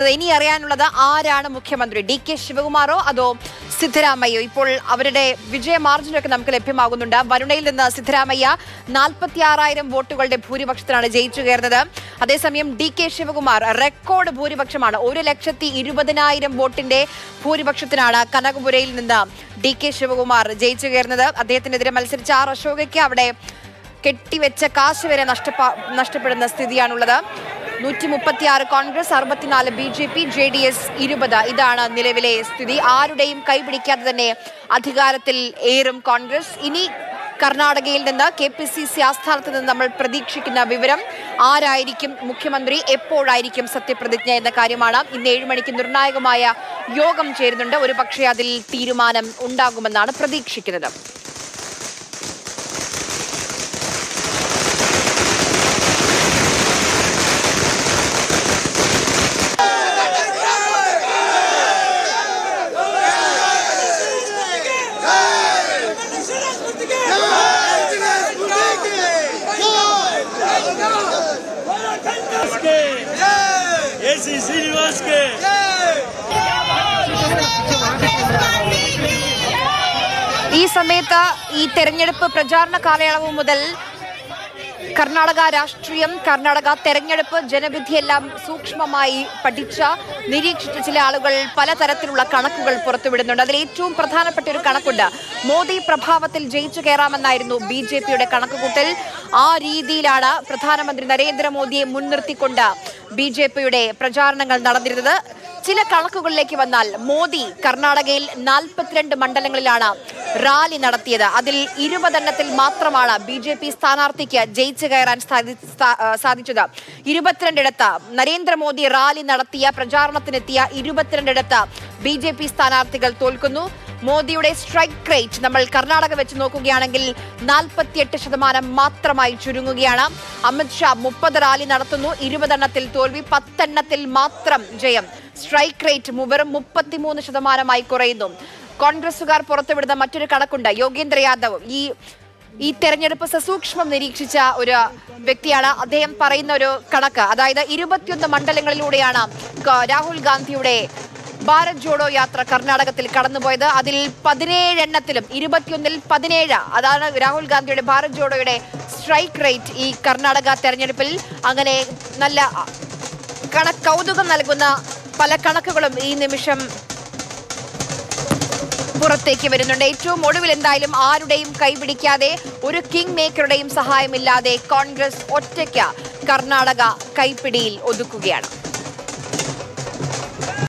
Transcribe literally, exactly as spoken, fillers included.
വരുന്നത്. ഇനി അറിയാനുള്ളത് ആരാണ് മുഖ്യമന്ത്രി, ഡി കെ ശിവകുമാറോ അതോ സിദ്ധരാമയ്യോ? ഇപ്പോൾ അവരുടെ വിജയ മാർജിനൊക്കെ നമുക്ക് ലഭ്യമാകുന്നുണ്ട്. വരുണയിൽ നിന്ന് സിദ്ധരാമയ്യ നാൽപ്പത്തി ആറായിരം വോട്ടുകളുടെ ഭൂരിപക്ഷത്തിനാണ് ജയിച്ചു കയറുന്നത്. അതേസമയം ഡി കെ ശിവകുമാർ റെക്കോർഡ് ഭൂരിപക്ഷമാണ്, ഒരു ലക്ഷത്തി ഇരുപതിനായിരം വോട്ടിന്റെ ഭൂരിപക്ഷത്തിനാണ് കനകപുരയിൽ നിന്ന് ഡി കെ ശിവകുമാർ ജയിച്ചു കയറുന്നത്. അദ്ദേഹത്തിനെതിരെ മത്സരിച്ച ആർ അശോകയ്ക്ക് അവിടെ കെട്ടിവെച്ച കാശ് വരെ നഷ്ടപ്പ നഷ്ടപ്പെടുന്ന സ്ഥിതിയാണുള്ളത്. നൂറ്റി മുപ്പത്തി ആറ് കോൺഗ്രസ്, അറുപത്തിനാല് B J P, J D S ഇരുപത്. ഇതാണ് നിലവിലെ സ്ഥിതി. ആരുടെയും കൈപിടിക്കാതെ തന്നെ അധികാരത്തിൽ ഏറും കോൺഗ്രസ്. ഇനി കർണാടകയിൽ നിന്ന് കെ പി സി സി ആസ്ഥാനത്ത് നിന്ന് നമ്മൾ പ്രതീക്ഷിക്കുന്ന വിവരം ആരായിരിക്കും മുഖ്യമന്ത്രി, എപ്പോഴായിരിക്കും സത്യപ്രതിജ്ഞ എന്ന കാര്യമാണ്. ഇന്ന് ഏഴ് മണിക്ക് നിർണായകമായ യോഗം ചേരുന്നുണ്ട്. ഒരു പക്ഷേ അതിൽ തീരുമാനം ഉണ്ടാകുമെന്നാണ് പ്രതീക്ഷിക്കുന്നത്. ഈ സമയത്ത് ഈ തെരഞ്ഞെടുപ്പ് പ്രചാരണ കാലയളവ് മുതൽ കർണാടക രാഷ്ട്രീയം, കർണാടക തെരഞ്ഞെടുപ്പ് ജനവിധിയെല്ലാം സൂക്ഷ്മമായി പഠിച്ച നിരീക്ഷിച്ച ചില ആളുകൾ പലതരത്തിലുള്ള കണക്കുകൾ പുറത്തുവിടുന്നുണ്ട്. അതിൽ ഏറ്റവും പ്രധാനപ്പെട്ട ഒരു കണക്കുണ്ട്. മോദി പ്രഭാവത്തിൽ ജയിച്ചു കയറാമെന്നായിരുന്നു ബി ജെ പിയുടെ കണക്കുകൂട്ടൽ. ആ രീതിയിലാണ് പ്രധാനമന്ത്രി നരേന്ദ്രമോദിയെ മുൻനിർത്തിക്കൊണ്ട് ബി ജെ പിയുടെ പ്രചാരണങ്ങൾ നടന്നിരുന്നത്. ചില കണക്കുകളിലേക്ക് വന്നാൽ മോദി കർണാടകയിൽ നാൽപ്പത്തിരണ്ട് മണ്ഡലങ്ങളിലാണ് റാലി നടത്തിയത്. അതിൽ ഇരുപതെണ്ണത്തിൽ മാത്രമാണ് ബി ജെ പി സ്ഥാനാർത്ഥിക്ക് ജയിച്ചു കയറാൻ സാധിച്ചത്. ഇരുപത്തിരണ്ടിടത്ത് നരേന്ദ്രമോദി റാലി നടത്തിയ പ്രചാരണത്തിനെത്തിയ ഇരുപത്തിരണ്ടിടത്ത് ബി ജെ പി സ്ഥാനാർത്ഥികൾ തോൽക്കുന്നു. മോദിയുടെ സ്ട്രൈക്ക് റേറ്റ് നമ്മൾ കർണാടക വെച്ച് നോക്കുകയാണെങ്കിൽ നാൽപ്പത്തിയെട്ട് ശതമാനം മാത്രമായി ചുരുങ്ങുകയാണ്. അമിത്ഷാ മുപ്പത് റാലി നടത്തുന്നു, ഇരുപതെണ്ണത്തിൽ തോൽവി, പത്തെണ്ണത്തിൽ മാത്രം ജയം. സ്ട്രൈക്ക് റേറ്റ് വെറും മുപ്പത്തിമൂന്ന് ശതമാനമായി കുറയുന്നു. കോൺഗ്രസുകാർ പുറത്തുവിടുന്ന മറ്റൊരു കണക്കുണ്ട്. യോഗേന്ദ്ര യാദവ് ഈ ഈ തെരഞ്ഞെടുപ്പ് സസൂക്ഷ്മം നിരീക്ഷിച്ച ഒരു വ്യക്തിയാണ്. അദ്ദേഹം പറയുന്ന ഒരു കണക്ക്, അതായത് ഇരുപത്തിയൊന്ന് മണ്ഡലങ്ങളിലൂടെയാണ് രാഹുൽ ഗാന്ധിയുടെ ഭാരത് ജോഡോ യാത്ര കർണാടകത്തിൽ കടന്നുപോയത്. അതിൽ പതിനേഴ് എണ്ണത്തിലും ഇരുപത്തിയൊന്നിൽ പതിനേഴ്, അതാണ് രാഹുൽ ഗാന്ധിയുടെ ഭാരത് ജോഡോയുടെ സ്ട്രൈക്ക് റേറ്റ് ഈ കർണാടക തെരഞ്ഞെടുപ്പിൽ. അങ്ങനെ നല്ല കണ കൗതുകം നൽകുന്ന പല കണക്കുകളും ഈ നിമിഷം പുറത്തേക്ക് വരുന്നുണ്ട്. ഏറ്റവും ഒടുവിൽ എന്തായാലും ആരുടെയും കൈപിടിക്കാതെ, ഒരു കിങ് മേക്കറുടെയും സഹായമില്ലാതെ കോൺഗ്രസ് ഒറ്റയ്ക്ക് കർണാടക കൈപ്പിടിയിൽ ഒതുക്കുകയാണ്.